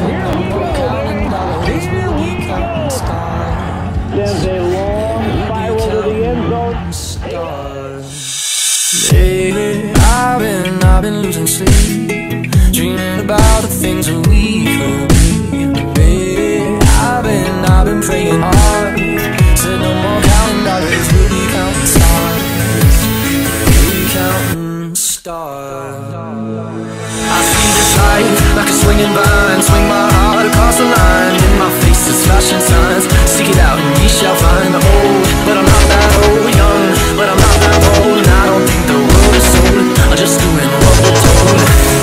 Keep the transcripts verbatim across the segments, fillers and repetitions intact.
Said no more counting dollars, we'll be counting stars. There's a long spiral to the end zone. Stars. Lately, I've been, I've been losing sleep, dreaming about the things that we could be. Baby, I've been, I've been praying hard. Said no more counting dollars, we'll be counting stars. We'll be counting stars. I see this life like a swinging vine, swing my heart across the line. In my face is flashing signs, seek it out and ye shall find. Old, but I'm not that old. Young, but I'm not that old. And I don't think the world is sold, I'm just doing what we're told.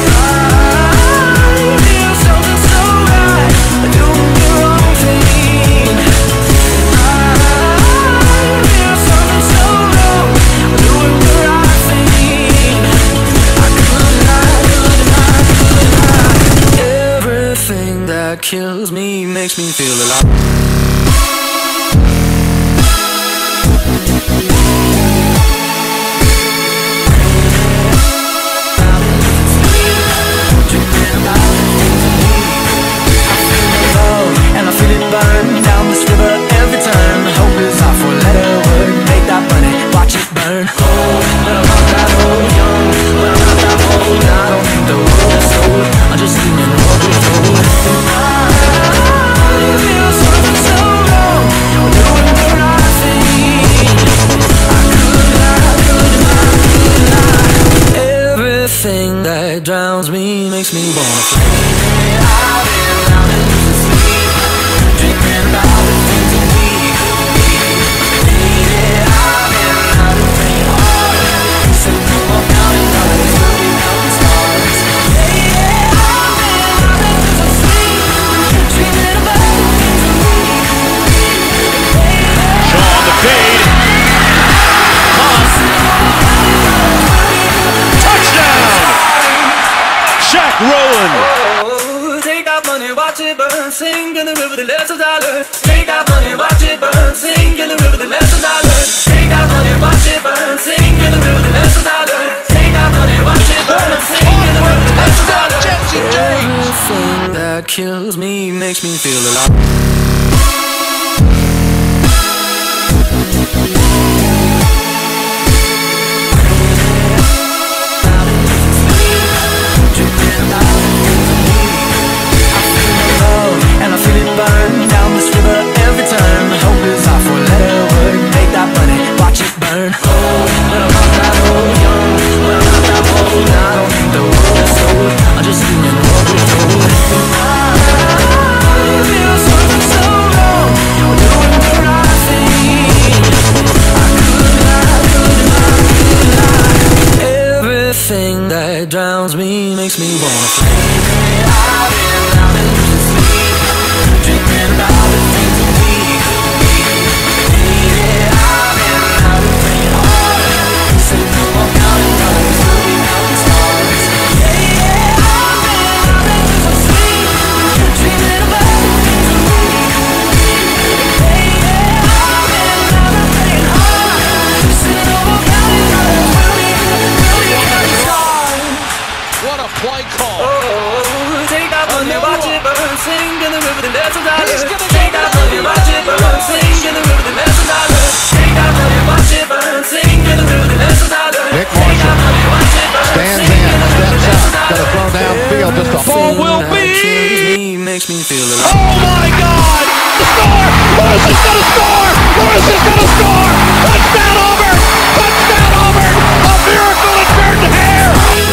I feel something so right, doing the wrong thing. I feel something so wrong, doing the right thing. I could not, could not, could not. Everything that kills me makes me feel alive. Everything that drowns me makes me wanna fly. I've been out and losing sleep, dreaming about the things that we could be. Yeah, I've been out and praying hard. Said no more counting dollars, we'll be counting stars. Yeah, I've been out and losing sleep, dreaming about the things that we could be. Shaw on the fade. Jack Rowland. Oh, take that money, watch it burn, sing in the river, the less a dollar. Take that money, watch it burn, sing in the river, the less a dollar. Take that money, watch it burn, sing in the river, the less a dollar. Take that money, watch it burn, sing in the river, the less a dollar. Everything that kills me makes me feel alive. Everything that drowns me makes me wanna fly. I've been out and losing sleep, dreaming about the things that we could be. Yeah, I've been out and praying hard. Said no more counting dollars, we'll be counting stars. Yeah, yeah, I've been out and losing sleep, dreaming about the things that we could be. Yeah, yeah, I've been out and praying hard. Said no more counting dollars, we'll be, we'll be counting stars. What a play call. Oh, take that money, watch it burn, sing in the river, the less a dollar. Take that money, watch it burn, sing in the river, the less a dollar. Take that money, watch it burn, sing in the river, the less a dollar. Nick Marshall stands in, steps out, got to throw downfield, just a Ball will be. Makes me feel alive. Oh my God! The score! Morris is gonna score! Morris is gonna score! Touchdown Auburn! Touchdown Auburn! A miracle in Jordan Hare!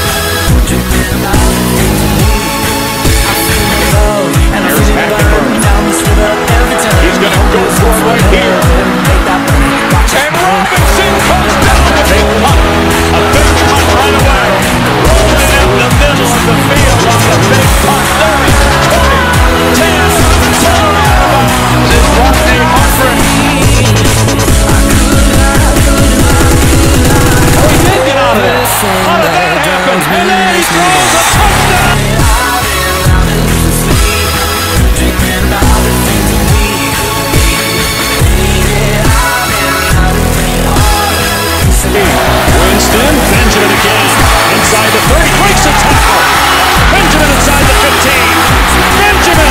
He's gonna go for it right here. And Robinson comes down with a punt. A big punt right away. Rolling it in the middle of the field on the big punt. thirty, twenty, ten, turn out of bounds. It's Rodney Humphrey. Oh, he did get out of there. How did that happen? And then he throws a touchdown. Winston, Benjamin again, inside the thirty, breaks a tackle. Benjamin inside the fifteen. Benjamin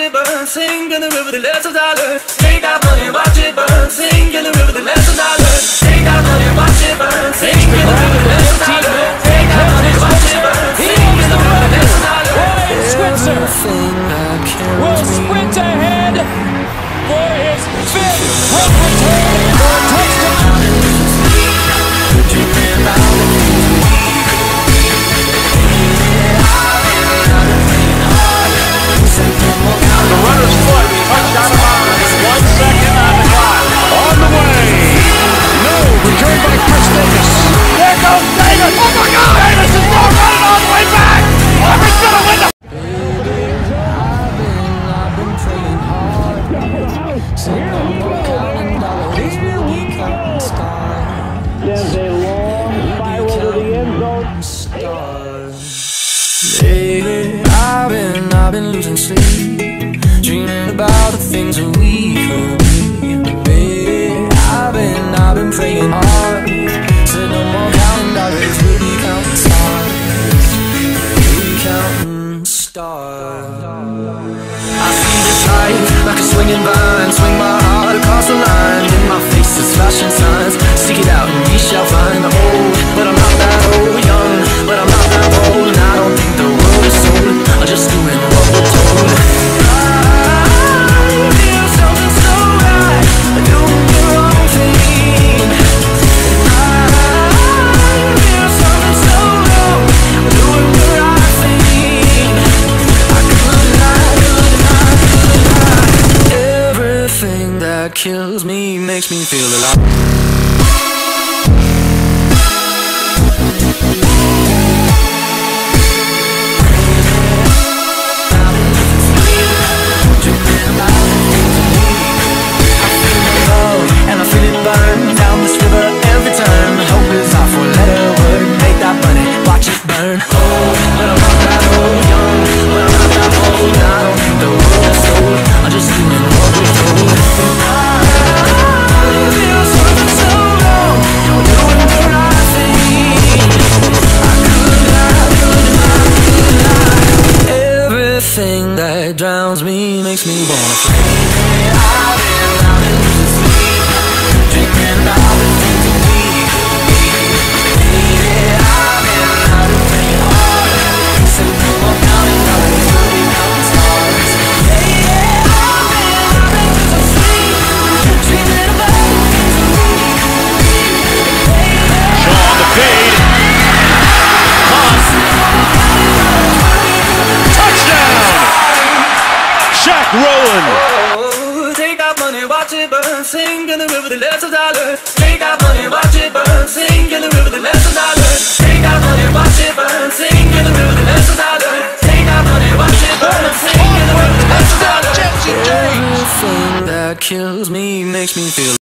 it burn. Sing in the river, the lessons I learned. Take that money, watch it burn. Sing in the river, the lessons I learned. Take that money, watch it burn. Sing in the river, the lessons I learned. Take that money, watch it burn. Sing in the river, the lessons I learned. Ryan Switzer will sprint ahead for his fifth punt return for a touchdown. The runner's foot touched out of bounds. One second on the clock. On the way. No, returned by Chris Davis. There goes Davis. Oh my God! Davis is now running all the way back. Auburn's gonna win the. I've been praying hard. Saying no more counting dollars. We'll be counting stars. There's a long spiral to the end zone. Stars. Lately, I've been, I've been losing sleep, dreaming about the things that we could be. Baby, I've been, I've been praying hard. Said no more counting dollars, we'll be counting stars. We'll be counting stars. I see this life like a swinging vine, swing my heart across the line. In my face is flashing signs. Seek it out and we shall find. Old, but I'm not that old. Young, but I'm not that old. And I don't think the world is sold. I'm just doing what we're told. I feel something so right, doing the wrong thing. I feel something so wrong, doing the right thing. I could not, could not, could not. Everything that kills me makes me feel alive. And I feel it burn down this river every turn. Hope is our four-letter word. Make that money, watch it burn. Old, but I'm not that old. Young, but I'm not that old. I don't think the world is sold. I'm just doing what we're told. I feel something so wrong, doing the right thing. I could not, could not, could not. Everything that drowns me makes me wanna fly. I've been, I've been losing sleep, dreaming about the things that we could be. Yeah, I've been, I've been praying hard. Said no more counting dollars, we'll be counting stars. Yeah, yeah, I've been, I've been losing sleep, dreaming about the things that we could be. Shaw on the fade. Touchdown! Shaq Rowland. Oh, take that money, watch it burn. Sing in the river, the lessons I learned. Take that money, watch it burn. Sing in the river, the lessons I learned. Take that money, watch it burn. Sing in the river, the lessons I learned. Take that money, watch it burn. Sing in the river, the lessons I learned. Everything that kills me makes me feel